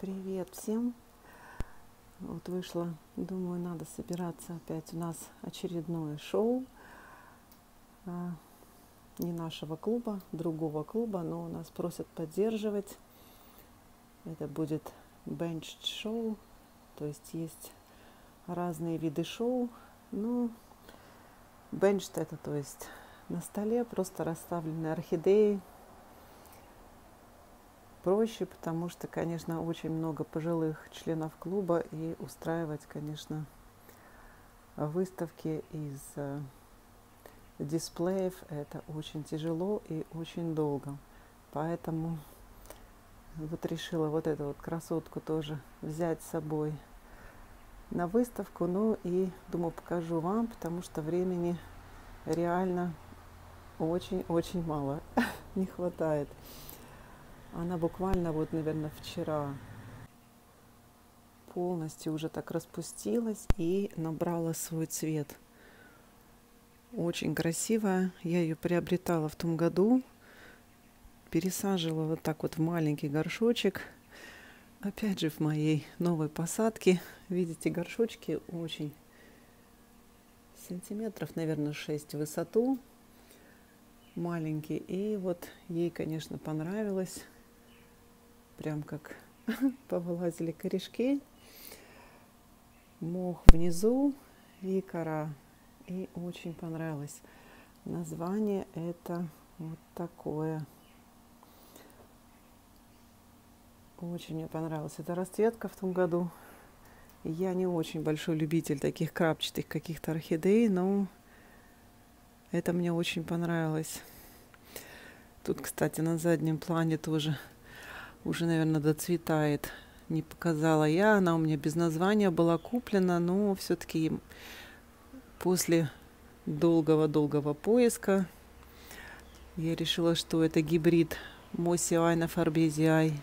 Привет всем! Вот вышла, думаю, надо собираться опять. У нас очередное шоу. Не нашего клуба, другого клуба, но нас просят поддерживать. Это будет бенч-шоу, то есть разные виды шоу. Ну, бенч это, то есть на столе просто расставлены орхидеи. Проще, потому что, конечно, очень много пожилых членов клуба, и устраивать, конечно, выставки из дисплеев это очень тяжело и очень долго. Поэтому вот решила вот эту вот красотку тоже взять с собой на выставку. Ну и думаю, покажу вам, потому что времени реально очень-очень мало не хватает. Она буквально вот, наверное, вчера полностью уже так распустилась и набрала свой цвет. Очень красивая. Я ее приобретала в том году. Пересаживала вот так вот в маленький горшочек. Опять же в моей новой посадке. Видите, горшочки очень сантиметров, наверное, 6 в высоту. Маленький. И вот ей, конечно, понравилось. Прям как повылазили корешки. Мох внизу и кора. И очень понравилось. Название это вот такое. Очень мне понравилась эта расцветка в том году. Я не очень большой любитель таких крапчатых каких-то орхидей, но это мне очень понравилось. Тут, кстати, на заднем плане тоже уже, наверное, доцветает. Не показала я, она у меня без названия была куплена, но все-таки после долгого поиска я решила, что это гибрид Mossii на Fabaceae.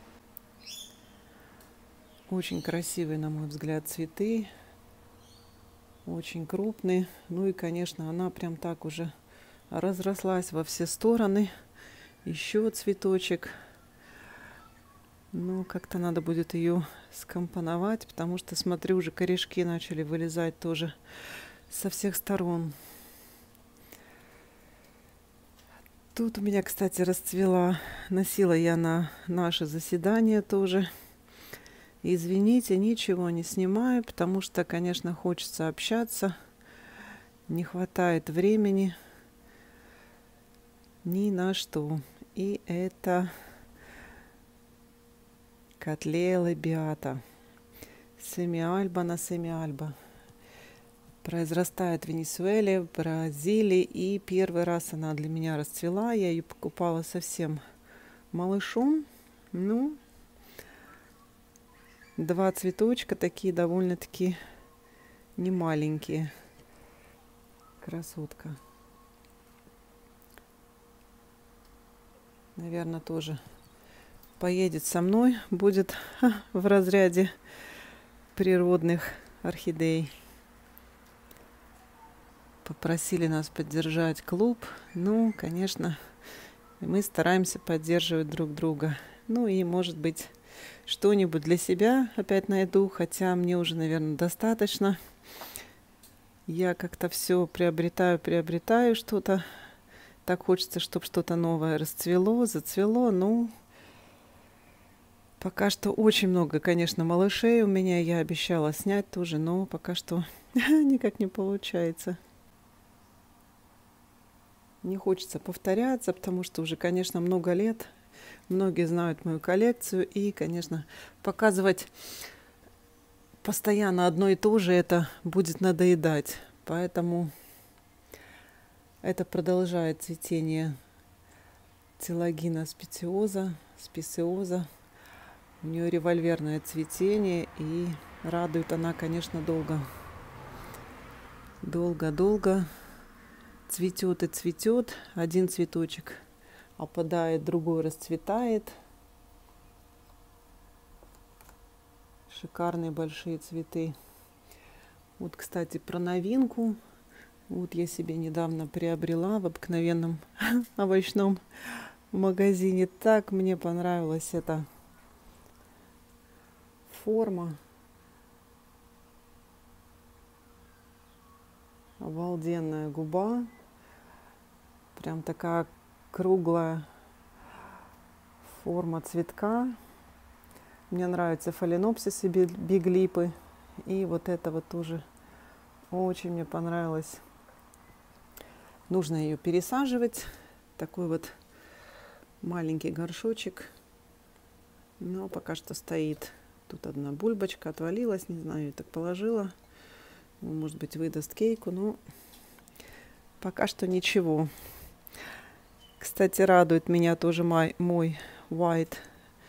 Очень красивые, на мой взгляд, цветы. Очень крупные. Ну и, конечно, она прям так уже разрослась во все стороны. Еще цветочек. Ну, как-то надо будет ее скомпоновать, потому что, смотрю, уже корешки начали вылезать тоже со всех сторон. Тут у меня, кстати, расцвела. Носила я на наше заседание тоже. Извините, ничего не снимаю, потому что, конечно, хочется общаться. Не хватает времени ни на что. И это Cattleya labiata. Семиальба на семиальба. Произрастает в Венесуэле, в Бразилии. И первый раз она для меня расцвела. Я ее покупала совсем малышом. Ну, два цветочка такие довольно-таки немаленькие. Красотка. Наверное, тоже поедет со мной. Будет в разряде природных орхидей. Попросили нас поддержать клуб. Ну, конечно, мы стараемся поддерживать друг друга. Ну и, может быть, что-нибудь для себя опять найду. Хотя мне уже, наверное, достаточно. Я как-то все приобретаю что-то. Так хочется, чтобы что-то новое расцвело, зацвело. Ну, пока что очень много, конечно, малышей у меня. Я обещала снять тоже, но пока что никак не получается. Не хочется повторяться, потому что уже, конечно, много лет. Многие знают мою коллекцию. И, конечно, показывать постоянно одно и то же, это будет надоедать. Поэтому это продолжает цветение Целлогина специоза. У нее револьверное цветение. И радует она, конечно, долго. Долго цветет и цветет. Один цветочек опадает, другой расцветает. Шикарные большие цветы. Вот, кстати, про новинку. Вот я себе недавно приобрела в обыкновенном овощном магазине. Так мне понравилась эта форма. Обалденная губа. Прям такая круглая форма цветка. Мне нравятся фаленопсисы, биглипы. И вот это вот тоже очень мне понравилось. Нужно ее пересаживать. Такой вот маленький горшочек. Но пока что стоит. Тут одна бульбочка отвалилась. Не знаю, я так положила. Может быть, выдаст кейку. Но пока что ничего. Кстати, радует меня тоже мой White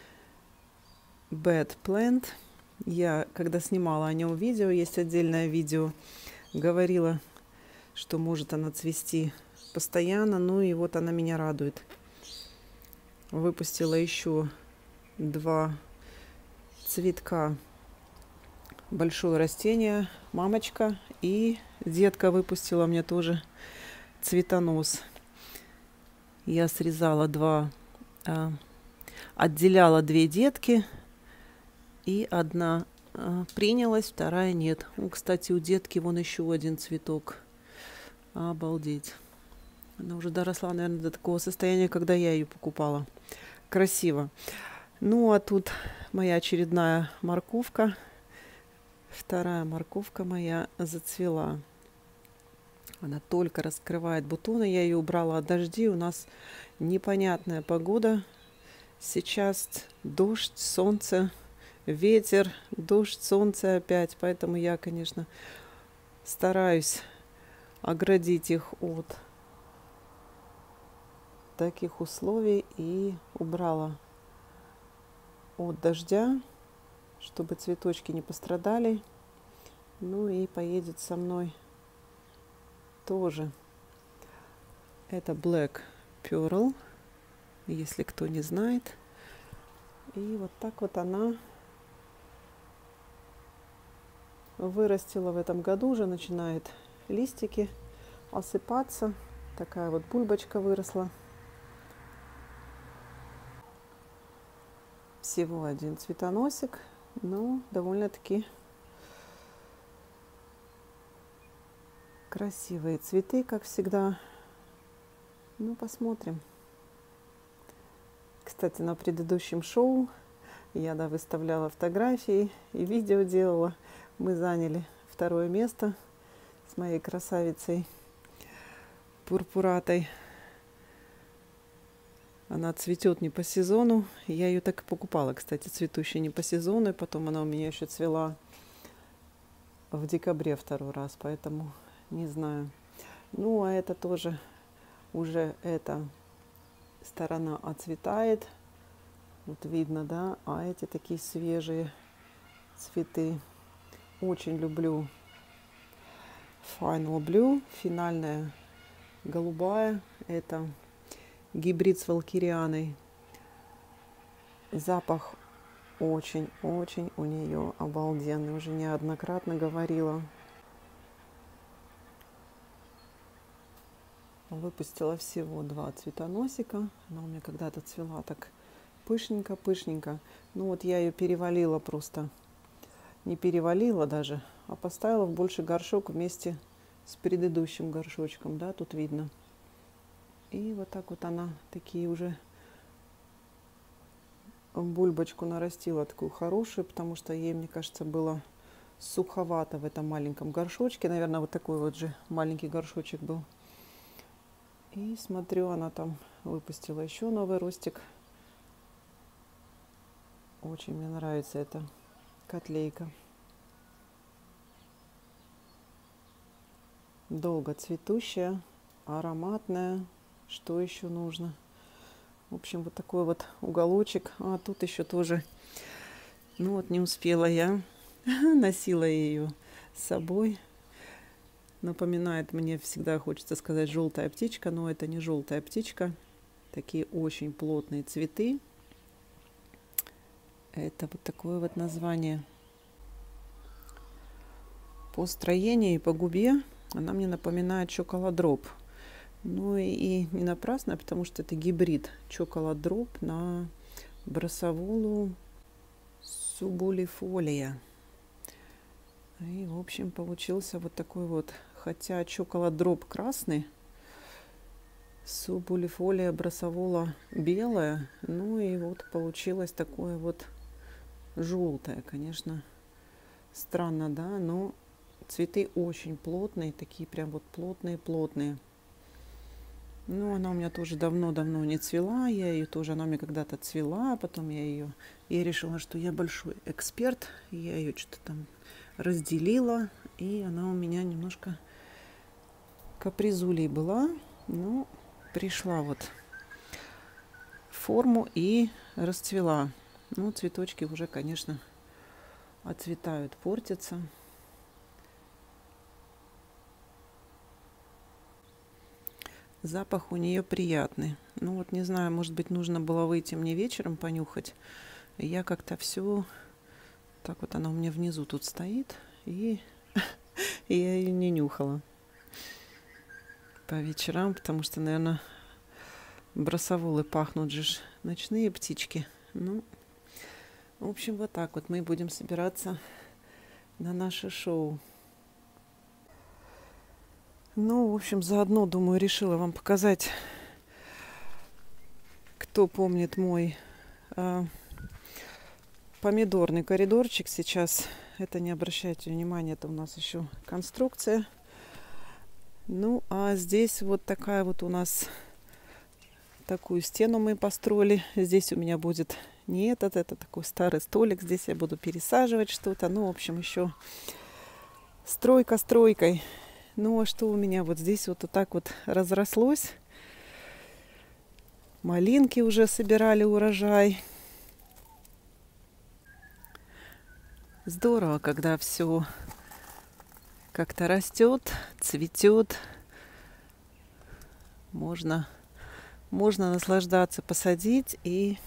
Bed Plant. Я, когда снимала о нем видео, есть отдельное видео, говорила, что может она цвести постоянно. Ну и вот она меня радует. Выпустила еще 2 цветка. Большое растение, мамочка, и детка выпустила мне тоже цветонос. Я срезала отделяла 2 детки, и одна принялась, вторая нет. Ну, кстати, у детки вон еще один цветок. Обалдеть. Она уже доросла, наверное, до такого состояния, когда я ее покупала. Красиво. Ну, а тут моя очередная морковка. Вторая морковка моя зацвела. Она только раскрывает бутоны. Я ее убрала от дождей. У нас непонятная погода. Сейчас дождь, солнце, ветер, дождь, солнце опять. Поэтому я, конечно, стараюсь оградить их от таких условий и убрала от дождя, чтобы цветочки не пострадали. Ну и поедет со мной тоже. Это Black Pearl, если кто не знает. И вот так вот она вырастила в этом году, уже начинает листики осыпаться. Такая вот бульбочка выросла. Всего 1 цветоносик, но довольно-таки красивые цветы, как всегда. Ну, посмотрим. Кстати, на предыдущем шоу я выставляла фотографии и видео делала. Мы заняли 2 место с моей красавицей пурпуратой. Она цветет не по сезону. Я ее так и покупала, кстати, цветущая не по сезону. И потом она у меня еще цвела в декабре 2 раз, поэтому не знаю. Ну, а это тоже уже эта сторона отцветает. Вот видно, да? А эти такие свежие цветы. Очень люблю Final Blue, финальная голубая. Это гибрид с валкирианой. Запах очень-очень у нее обалденный. Уже неоднократно говорила. Выпустила всего 2 цветоносика. Она у меня когда-то цвела так пышненько-пышненько. Ну вот я ее перевалила просто. Не перевалила даже, а поставила в больший горшок вместе с предыдущим горшочком. Да, тут видно. И вот так вот она такие уже бульбочку нарастила, такую хорошую, потому что ей, мне кажется, было суховато в этом маленьком горшочке. Наверное, вот такой вот же маленький горшочек был. И смотрю, она там выпустила еще новый ростик. Очень мне нравится эта котлейка. Долго цветущая, ароматная. Что еще нужно? В общем, вот такой вот уголочек. А тут еще тоже, ну вот не успела я. Носила ее с собой. Напоминает мне, всегда хочется сказать, желтая птичка, но это не желтая птичка. Такие очень плотные цветы. Это вот такое вот название. По строению и по губе она мне напоминает чоколадроп. Ну и не напрасно, потому что это гибрид чоколадроп на брасоволу субулифолия. И, в общем, получился вот такой вот, хотя чоколад-дроп красный, субулифолия брасовола белая, ну и вот получилось такое вот желтое, конечно, странно, да, но цветы очень плотные, такие прям вот плотные-плотные. Ну, она у меня тоже давно-давно не цвела, я ее тоже, она у меня когда-то цвела, потом я решила, что я большой эксперт, я ее что-то там разделила, и она у меня немножко капризулей была, но пришла вот в форму и расцвела. Ну, цветочки уже, конечно, отцветают, портятся. Запах у нее приятный. Ну вот не знаю, может быть, нужно было выйти мне вечером понюхать. Я как-то все... Так вот она у меня внизу тут стоит. И я ее не нюхала по вечерам, потому что, наверное, брасоволы пахнут же ночные птички. Ну, в общем, вот так вот мы будем собираться на наше шоу. Ну, в общем, заодно, думаю, решила вам показать, кто помнит мой помидорный коридорчик сейчас. Это не обращайте внимания, это у нас еще конструкция. Ну, а здесь вот такая вот у нас, такую стену мы построили. Здесь у меня будет не это такой старый столик. Здесь я буду пересаживать что-то. Ну, в общем, еще стройка стройкой. Ну, а что у меня вот здесь вот так вот разрослось. Малинки уже собирали урожай. Здорово, когда все как-то растет, цветет. Можно наслаждаться, посадить и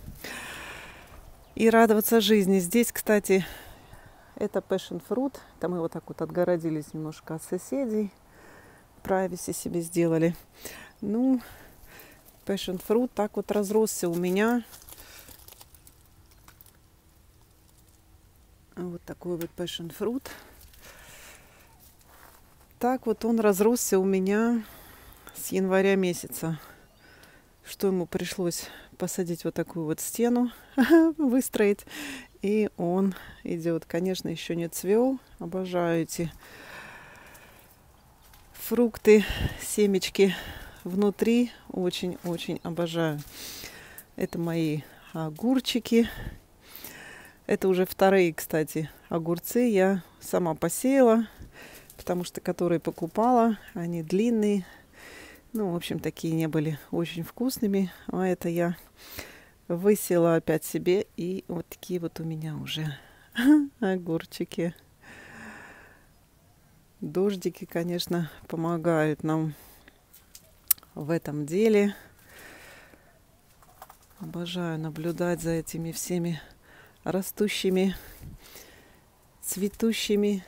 радоваться жизни. Здесь, кстати, это passion fruit. Там мы вот так вот отгородились немножко от соседей. Privacy себе сделали. Ну, passion fruit так вот разросся у меня. Вот такой вот passion fruit. Так вот он разросся у меня с января месяца. Что ему пришлось посадить вот такую вот стену, выстроить. И он идет. Конечно, еще не цвел. Обожаю эти фрукты, семечки внутри. Очень-очень обожаю. Это мои огурчики. Это уже вторые, кстати, огурцы. Я сама посеяла, потому что которые покупала, они длинные. Ну, в общем, такие не были очень вкусными. А это я высела опять себе. И вот такие вот у меня уже огурчики. Дождики, конечно, помогают нам в этом деле. Обожаю наблюдать за этими всеми растущими, цветущими.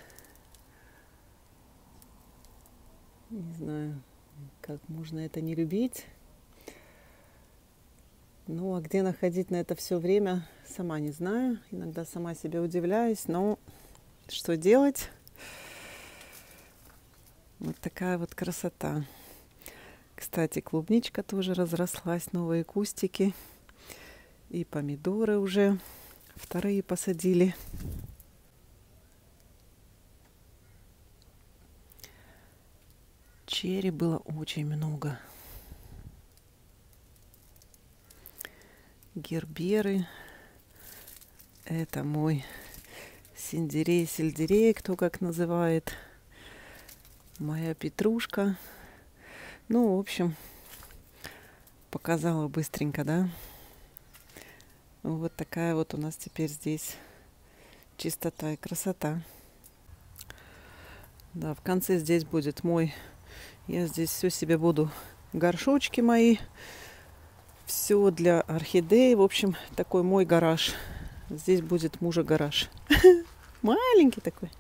Не знаю, как можно это не любить. Ну, а где находить на это все время, сама не знаю. Иногда сама себе удивляюсь, но что делать? Вот такая вот красота. Кстати, клубничка тоже разрослась, новые кустики. И помидоры уже вторые посадили. Черри было очень много. Герберы. Это мой сельдерей, кто как называет. Моя петрушка. Ну, в общем, показала быстренько, да? Вот такая вот у нас теперь здесь чистота и красота. Да, в конце здесь будет мой... Я здесь все себе буду... Горшочки мои. Все для орхидей. В общем, такой мой гараж. Здесь будет мужа гараж. Маленький такой.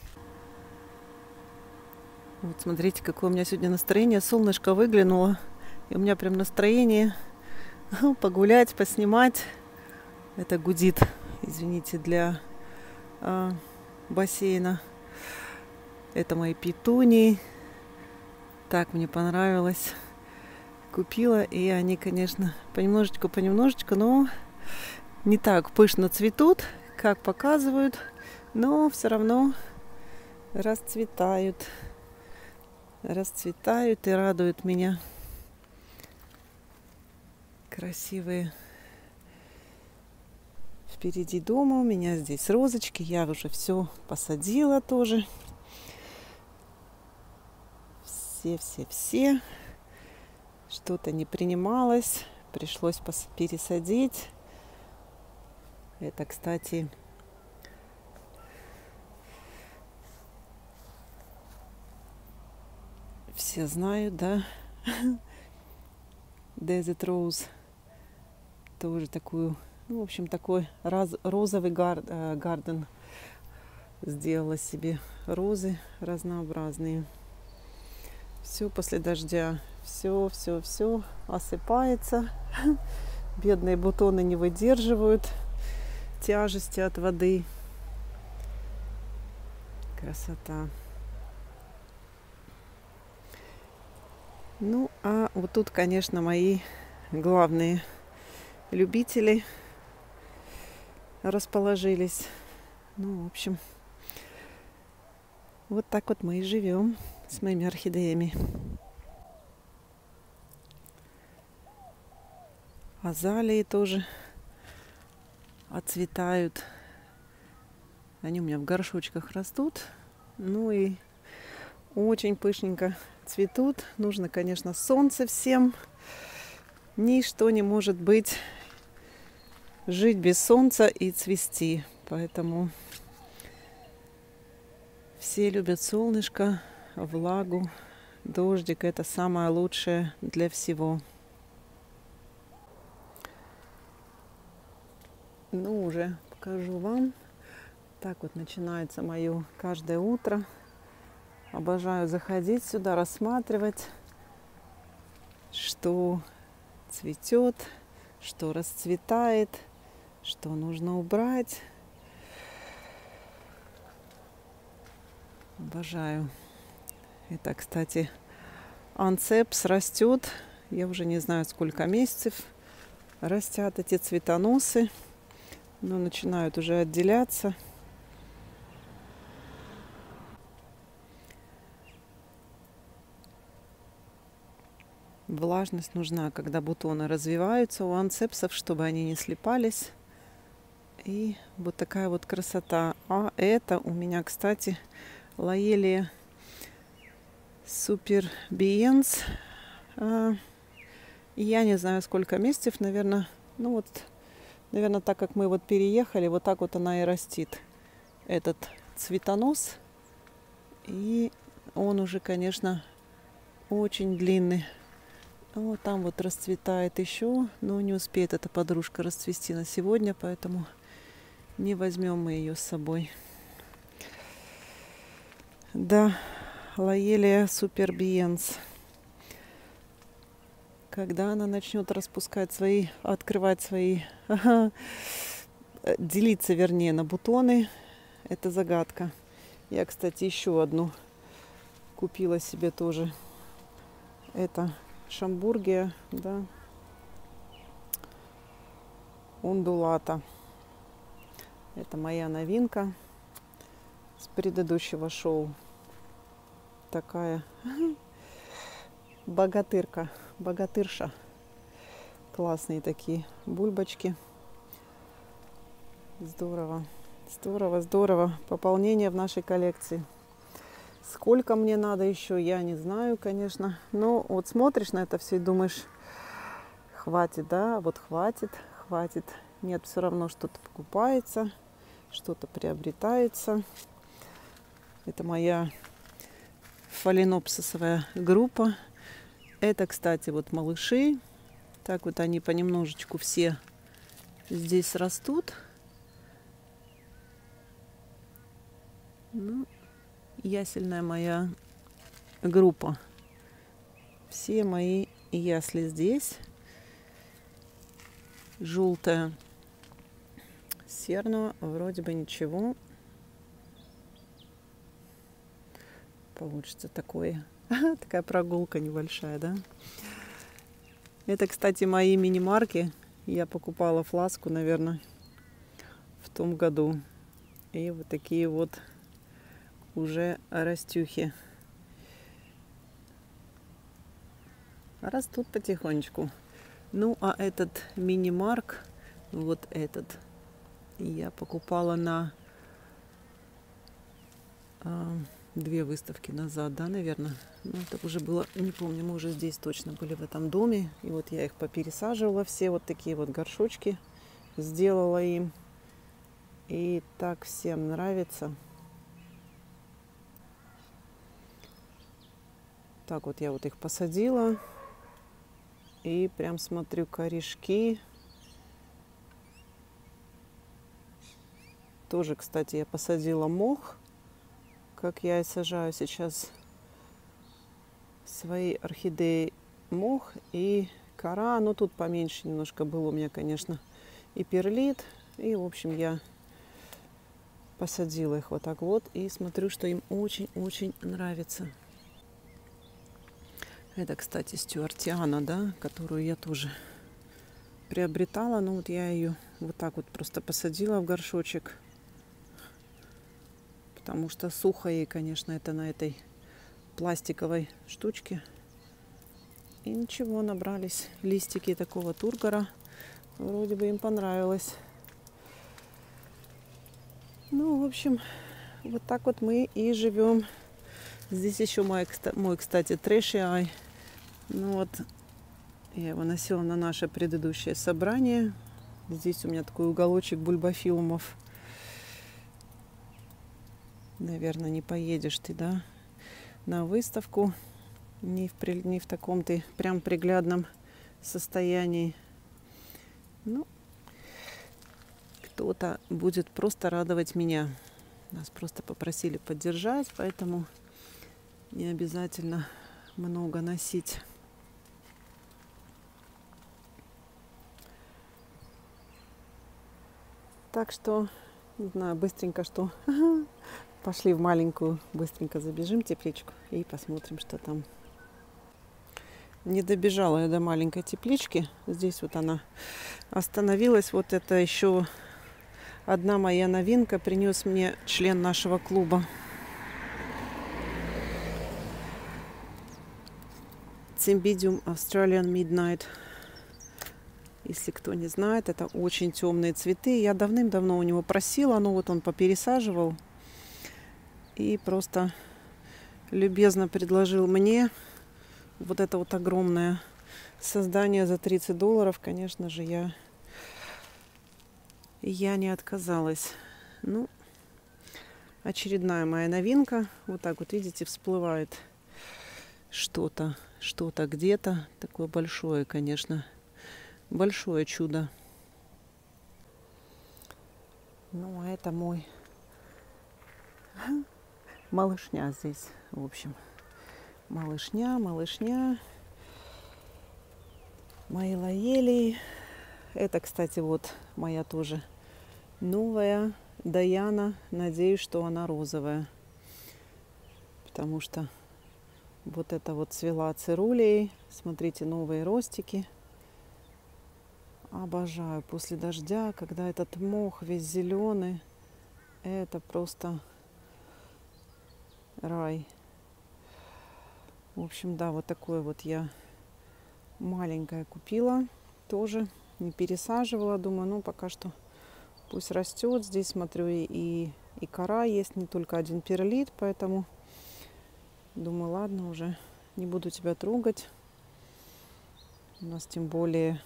Вот смотрите, какое у меня сегодня настроение. Солнышко выглянуло. И у меня прям настроение погулять, поснимать. Это гудит извините, для бассейна. Это мои петунии. Так мне понравилось. Купила, и они, конечно, понемножечку, но не так пышно цветут, как показывают, но все равно расцветают и радуют меня. Красивые. Впереди дома у меня здесь розочки, я уже все посадила тоже. Все. Что-то не принималось, пришлось пересадить. Это, кстати, все знают, да? Desert Rose. Тоже такую, ну, в общем, такой розовый гарден. Сделала себе розы разнообразные. Все после дождя. Все осыпается. Бедные бутоны не выдерживают тяжести от воды. Красота. Ну, а вот тут, конечно, мои главные любители расположились. Ну, в общем, вот так вот мы и живем с моими орхидеями. Азалии тоже отцветают. Они у меня в горшочках растут. Ну и очень пышненько цветут. Нужно, конечно, солнце всем. Ничто не может жить без солнца и цвести. Поэтому все любят солнышко, влагу, дождик. Это самое лучшее для всего. Ну, уже покажу вам. Так вот начинается мое каждое утро. Обожаю заходить сюда, рассматривать, что цветет, что расцветает, что нужно убрать. Обожаю. Это, кстати, анцепс растет. Я уже не знаю, сколько месяцев растят эти цветоносы. Но начинают уже отделяться. Влажность нужна, когда бутоны развиваются у анцепсов, чтобы они не слипались. И вот такая вот красота. А это у меня, кстати, Лоелия Супербиенс. Я не знаю, сколько месяцев, наверное, ну вот, наверное, так как мы вот переехали, вот так вот она и растит, этот цветонос. И он уже, конечно, очень длинный. Вот там вот расцветает еще, но не успеет эта подружка расцвести на сегодня, поэтому не возьмем мы ее с собой. Да, Лоелия Супербиенс. Когда она начнет распускать открывать свои, делиться, вернее, на бутоны, это загадка. Я, кстати, еще одну купила себе тоже. Это Шамбургия, да, ундулата. Это моя новинка с предыдущего шоу. Такая богатырша. Классные такие бульбочки. Здорово. Пополнение в нашей коллекции. Сколько мне надо еще, я не знаю, конечно. Но вот смотришь на это все и думаешь, хватит, да, вот хватит. Нет, все равно что-то покупается, что-то приобретается. Это моя фаленопсисовая группа. Это, кстати, вот малыши. Так вот они понемножечку все здесь растут. Ну, ясельная моя группа. Все мои ясли здесь. Желтая с Терно, вроде бы ничего. Получится такое. Такая прогулка небольшая, да? Это, кстати, мои мини-марки. Я покупала фласку, наверное, в том году. И вот такие вот уже растюхи. Растут потихонечку. Ну, а этот мини-марк, вот этот, я покупала на 2 выставки назад, да, наверное. Ну, это уже было, не помню, мы уже здесь точно были в этом доме. И вот я их попересаживала все, вот такие вот горшочки сделала им. И так всем нравится. Так вот я вот их посадила. И прям смотрю, корешки. Тоже, кстати, я посадила мох, как я и сажаю сейчас свои орхидеи, мох и кора. Но тут поменьше немножко было у меня, конечно, и перлит. И, в общем, я посадила их вот так вот. И смотрю, что им очень-очень нравится. Это, кстати, стюартиана, да, которую я тоже приобретала. Но вот я ее вот так вот просто посадила в горшочек. Потому что сухо ей, конечно, это на этой пластиковой штучке. И ничего, набрались листики такого тургора. Вроде бы им понравилось. Ну, в общем, вот так вот мы и живем. Здесь еще мой, кстати, трэши ай. Ну вот, я его носила на наше предыдущее собрание. Здесь у меня такой уголочек бульбофилумов. Наверное, не поедешь ты, да, на выставку. Не в таком ты прям приглядном состоянии. Ну, кто-то будет просто радовать меня. Нас просто попросили поддержать, поэтому не обязательно много носить. Так что, не знаю, быстренько что. Пошли в маленькую, быстренько забежим тепличку и посмотрим, что там. Не добежала я до маленькой теплички. Здесь вот она остановилась. Вот это еще одна моя новинка. Принес мне член нашего клуба. Cymbidium Australian Midnight. Если кто не знает, это очень темные цветы. Я давным-давно у него просила, но вот он попересаживал. И просто любезно предложил мне вот это вот огромное создание за $30. Конечно же, я не отказалась. Ну, очередная моя новинка. Вот так вот, видите, всплывает что-то где-то. Такое большое, конечно, большое чудо. Ну, а это мой малышня здесь, в общем. Малышня. Мои лоелии. Это, кстати, вот моя тоже новая Даяна. Надеюсь, что она розовая. Потому что вот это вот цвела цирулей. Смотрите, новые ростики. Обожаю после дождя, когда этот мох весь зеленый. Это просто рай. В общем, да, вот такое вот я маленькое купила. Тоже не пересаживала. Думаю, ну пока что пусть растет. Здесь, смотрю, и кора есть, не только один перлит. Поэтому думаю, ладно, уже не буду тебя трогать. У нас тем более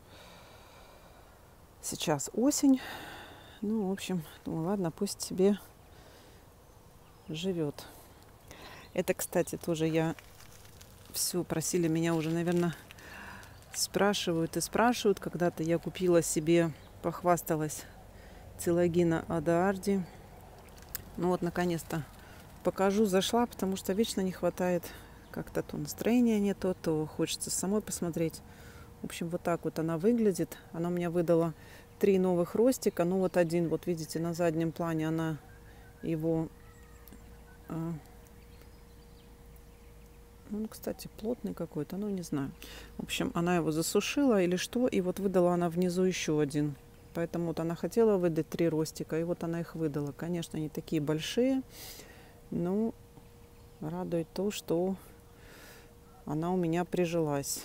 сейчас осень. Ну, в общем, думаю, ладно, пусть себе живет. Это, кстати, тоже я все просили меня уже, наверное, спрашивают. Когда-то я купила себе, похвасталась, Цилогина Адаарди. Ну вот, наконец-то покажу, зашла, потому что вечно не хватает как-то то настроения не то хочется самой посмотреть. В общем, вот так вот она выглядит. Она у меня выдала 3 новых ростика. Ну вот один, вот видите, на заднем плане она его... Он, кстати, плотный какой-то, ну не знаю. В общем, она его засушила или что, и вот выдала она внизу еще один. Поэтому вот она хотела выдать 3 ростика, и вот она их выдала. Конечно, они такие большие, но радует то, что она у меня прижилась.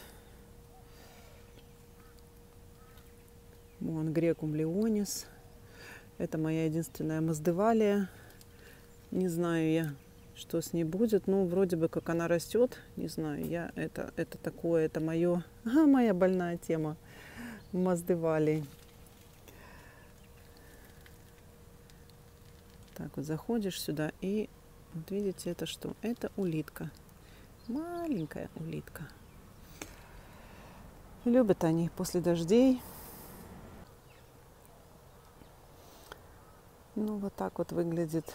Вон Грекум Леонис. Это моя единственная моздевалия. Не знаю я, что с ней будет. Ну, вроде бы как она растет. Не знаю, это такое, это моя больная тема моздевалий. Так вот заходишь сюда и вот видите, это что? Это улитка. Маленькая улитка. Любят они после дождей. Ну, вот так вот выглядит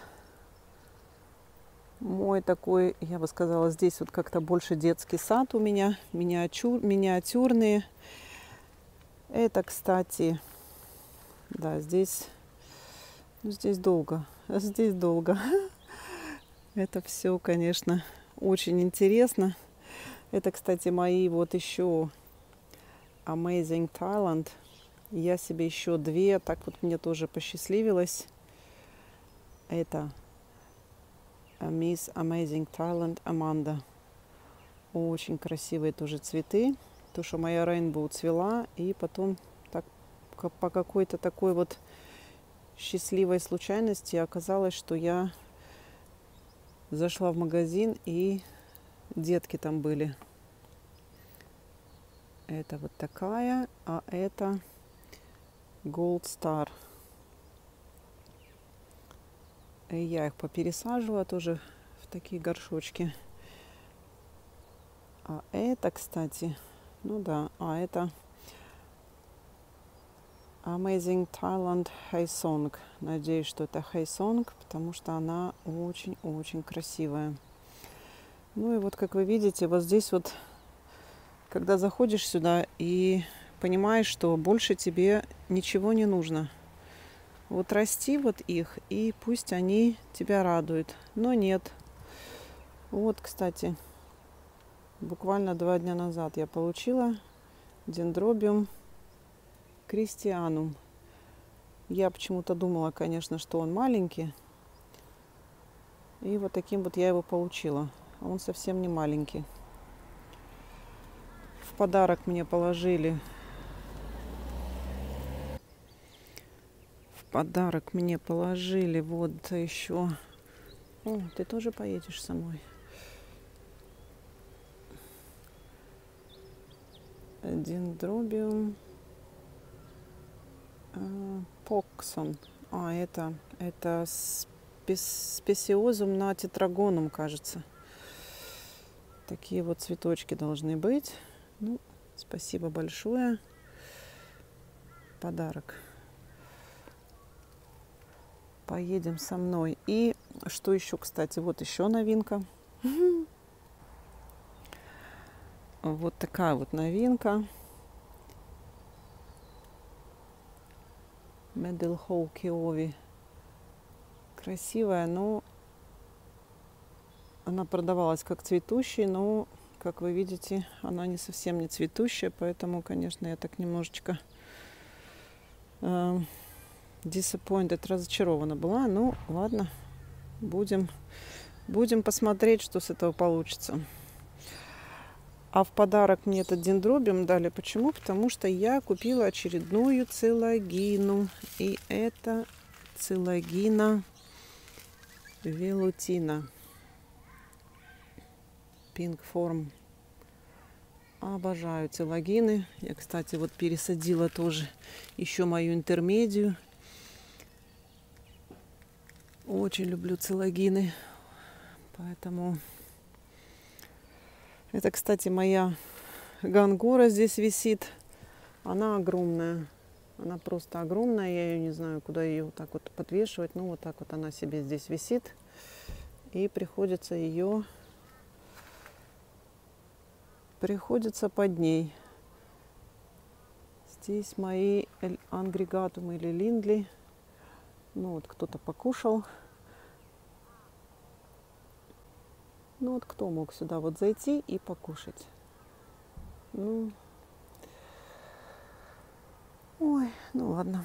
мой такой, я бы сказала, здесь вот как-то больше детский сад у меня, миниатюрные. Это, кстати, да, здесь долго, здесь долго. Это все, конечно, очень интересно. Это, кстати, мои вот еще Amazing Thailand. Я себе еще 2, так вот мне тоже посчастливилось. Это Miss Amazing Thailand Amanda. Очень красивые тоже цветы. То, что моя Rainbow цвела, и потом так, по какой-то такой вот счастливой случайности оказалось, что я зашла в магазин, и детки там были. Это вот такая, а это Gold Star. И я их попересаживала тоже в такие горшочки. А это, кстати, ну да, это Amazing Thailand Haesong. Надеюсь, что это Haesong, потому что она очень-очень красивая. Ну и вот, как вы видите, вот здесь вот, когда заходишь сюда и понимаешь, что больше тебе ничего не нужно. Вот расти вот их, и пусть они тебя радуют. Но нет. Вот, кстати, буквально 2 дня назад я получила Dendrobium Christianum. Я почему-то думала, конечно, что он маленький. И вот таким вот я его получила. Он совсем не маленький. В подарок мне положили. Вот еще. О, ты тоже поедешь со мной? Dendrobium Поксон. Это спесиозум на тетрагоном, кажется. Такие вот цветочки должны быть. Ну, спасибо большое. Подарок. Поедем со мной. И что еще, кстати, вот еще новинка. Вот такая вот новинка. Медлхоу Киови. Красивая, но она продавалась как цветущая, но, как вы видите, она не совсем не цветущая, поэтому, конечно, я так немножечко disappointed, разочарована была. Ну, ладно, будем посмотреть, что с этого получится. А в подарок мне этот дендробиум дали. Почему? Потому что я купила очередную цилогину. И это цилогина велутина. Pink Form. Обожаю цилогины. Я, кстати, вот пересадила тоже еще мою интермедию. Очень люблю цилогины. Поэтому... Это, кстати, моя гангора здесь висит. Она огромная. Она просто огромная. Я ее не знаю, куда ее вот так вот подвешивать. Ну, вот так вот она себе здесь висит. И приходится под ней Здесь мои ангрегатум или линдли. Ну вот кто-то покушал. Ну вот кто мог сюда вот зайти и покушать? Ну, ой, ну ладно.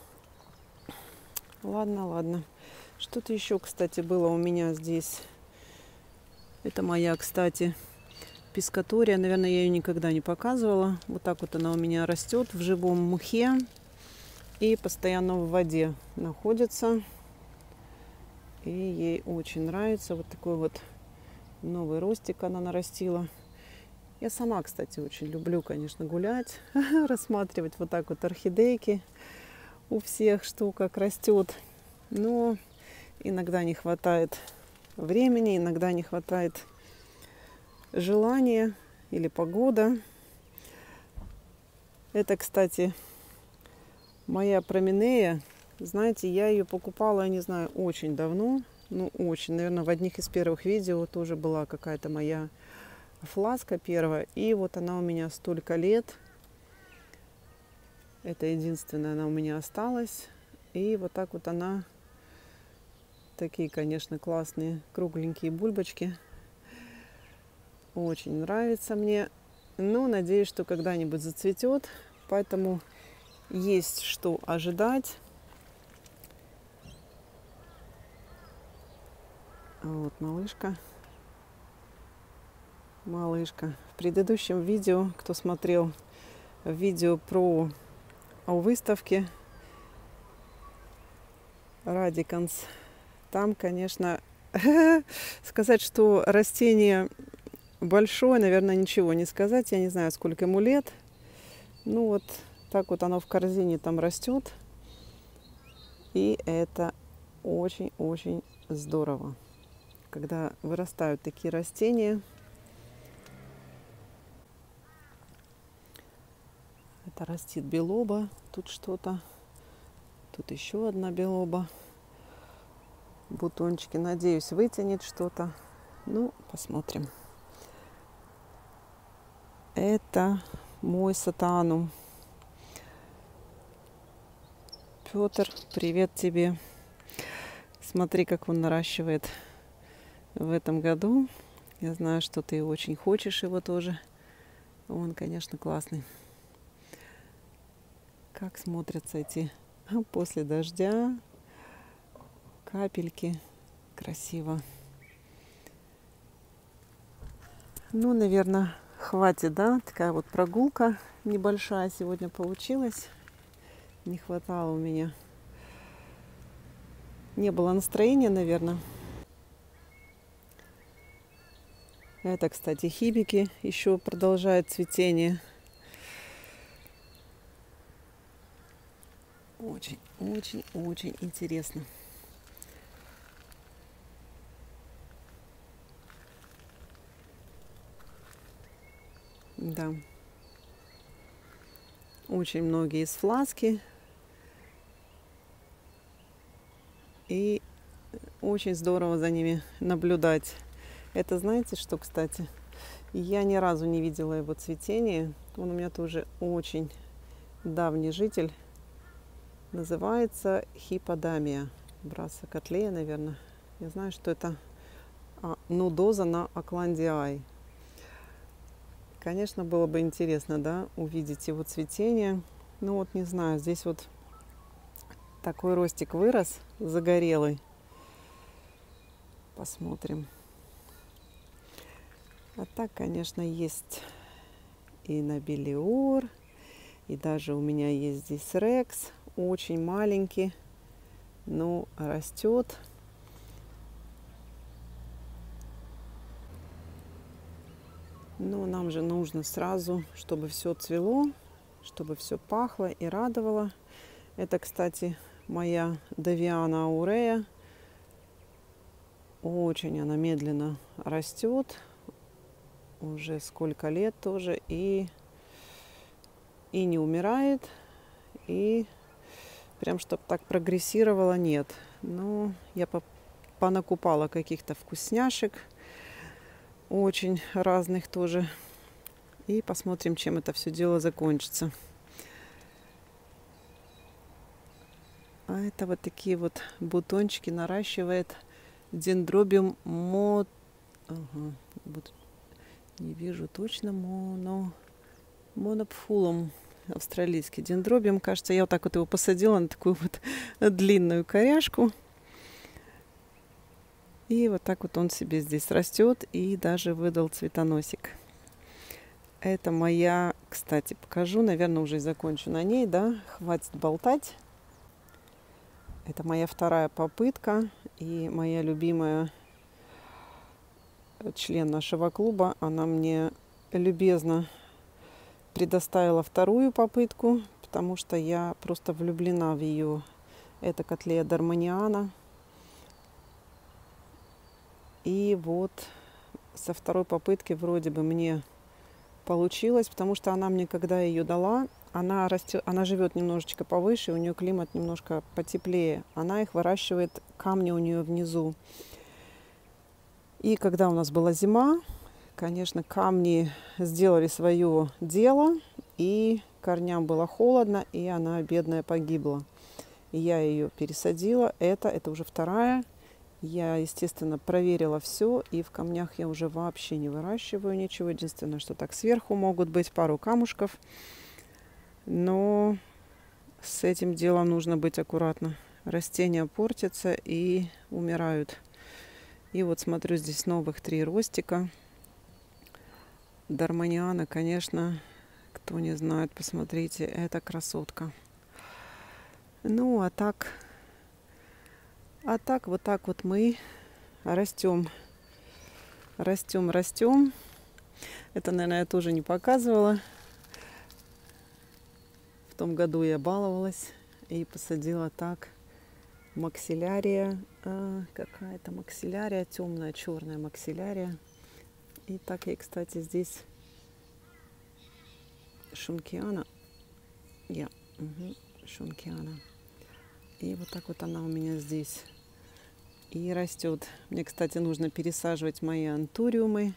Ладно. Что-то еще, кстати, было у меня здесь. Это моя, кстати, пескатория. Наверное, я ее никогда не показывала. Вот так вот она у меня растет в живом мхе и постоянно в воде находится. И ей очень нравится. Вот такой вот новый ростик она нарастила. Я сама, кстати, очень люблю, конечно, гулять, рассматривать вот так вот орхидейки у всех, что как растет. Но иногда не хватает времени, иногда не хватает желания или погода. Это, кстати, моя променея. Знаете, я ее покупала, я не знаю, очень давно. Ну, очень. Наверное, в одних из первых видео тоже была какая-то моя фласка первая. И вот она у меня столько лет. Это единственная она у меня осталась. И вот так вот она. Такие, конечно, классные кругленькие бульбочки. Очень нравится мне. Но надеюсь, что когда-нибудь зацветет. Поэтому есть что ожидать. Вот малышка. Малышка. В предыдущем видео, кто смотрел видео про выставке Радиканс, там, конечно, сказать, что растение большое, наверное, ничего не сказать. Я не знаю, сколько ему лет. Ну вот так вот оно в корзине там растет. И это очень-очень здорово, когда вырастают такие растения. Это растит белоба. Тут что-то. Тут еще одна белоба. Бутончики, надеюсь, вытянет что-то. Ну, посмотрим. Это мой сатанум. Петр, привет тебе. Смотри, как он наращивает в этом году. Я знаю, что ты очень хочешь его тоже. Он, конечно, классный. Как смотрятся эти после дождя капельки. Красиво. Ну, наверное, хватит, да? Такая вот прогулка небольшая сегодня получилась. Не хватало у меня. Не было настроения, наверное. Это, кстати, хибики еще продолжает цветение. Очень интересно. Да. Очень многие из фласки. И очень здорово за ними наблюдать. Это знаете что, кстати? Я ни разу не видела его цветения. Он у меня тоже очень давний житель. Называется хиподамия. Брасакотлея, наверное. Я знаю, что это нудоза на окландиай. Конечно, было бы интересно, да, увидеть его цветение. Ну вот, не знаю, здесь вот такой ростик вырос, загорелый. Посмотрим. А так, конечно, есть и нобелиор, и даже у меня есть здесь рекс. Очень маленький, но растет. Но нам же нужно сразу, чтобы все цвело, чтобы все пахло и радовало. Это, кстати, моя Давиана аурея. Очень она медленно растет. Уже сколько лет тоже. И не умирает. И прям, чтобы так прогрессировала, нет. Но я понакупала каких-то вкусняшек. Очень разных тоже. И посмотрим, чем это все дело закончится. А это вот такие вот бутончики наращивает дендробиум Ага, вот не вижу точно, монопфулум австралийский дендробиум. Кажется, я вот так вот его посадила на такую вот длинную коряшку. И вот так вот он себе здесь растет и даже выдал цветоносик. Это моя, кстати, покажу, наверное, уже и закончу на ней, да, хватит болтать. Это моя вторая попытка и моя любимая член нашего клуба, она мне любезно предоставила вторую попытку, потому что я просто влюблена в ее. Это Котлея дармониана. И вот со второй попытки вроде бы мне получилось, потому что она мне, когда ее дала, она живет немножечко повыше, у нее климат немножко потеплее. Она их выращивает, камни у нее внизу. И когда у нас была зима, конечно, камни сделали свое дело, и корням было холодно, и она, бедная, погибла. И я ее пересадила. Это уже вторая. Я, естественно, проверила все, и в камнях я уже вообще не выращиваю ничего. Единственное, что так сверху могут быть пару камушков. Но с этим делом нужно быть аккуратно. Растения портятся и умирают. И вот смотрю, здесь новых 3 ростика. Дармониана, конечно, кто не знает, посмотрите, это красотка. Ну, а так вот так вот мы растем. Растем. Это, наверное, я тоже не показывала. В том году я баловалась и посадила так максилярия. Какая-то максилярия, темная, черная максилярия. И так я, кстати, здесь шункиана. Шункиана. И вот так вот она у меня здесь и растет. Мне, кстати, нужно пересаживать мои антуриумы.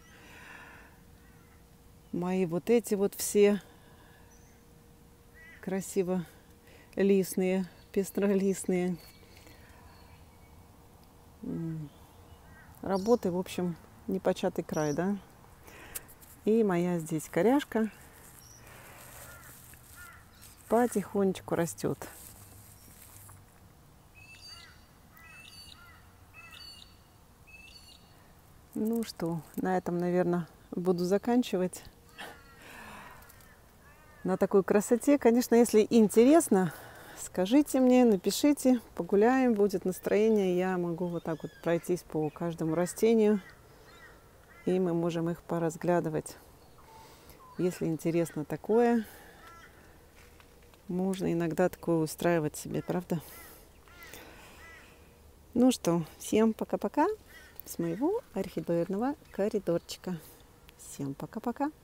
Мои вот эти вот все красиво листные, пестролистные. Работы, в общем, непочатый край, да? И моя здесь коряшка потихонечку растет. Ну что, на этом, наверное, буду заканчивать. На такой красоте. Конечно, если интересно, скажите мне, напишите, погуляем, будет настроение. Я могу вот так вот пройтись по каждому растению, и мы можем их поразглядывать. Если интересно такое, можно иногда такое устраивать себе, правда? Ну что, всем пока-пока с моего орхидеерного коридорчика. Всем пока-пока.